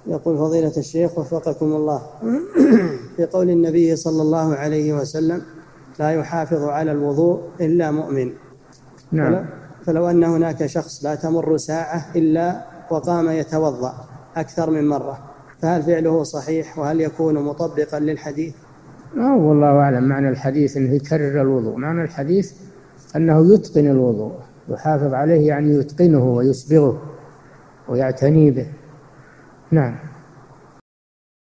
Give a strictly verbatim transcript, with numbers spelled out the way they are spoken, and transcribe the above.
يقول فضيلة الشيخ وفقكم الله، في قول النبي صلى الله عليه وسلم لا يحافظ على الوضوء إلا مؤمن. نعم. فلو أن هناك شخص لا تمر ساعة إلا وقام يتوضأ أكثر من مرة، فهل فعله صحيح وهل يكون مطبقا للحديث؟ آه والله أعلم. معنى الحديث أنه يكرر الوضوء، معنى الحديث أنه يتقن الوضوء، يحافظ عليه يعني يتقنه ويسبغه ويعتني به. نعم.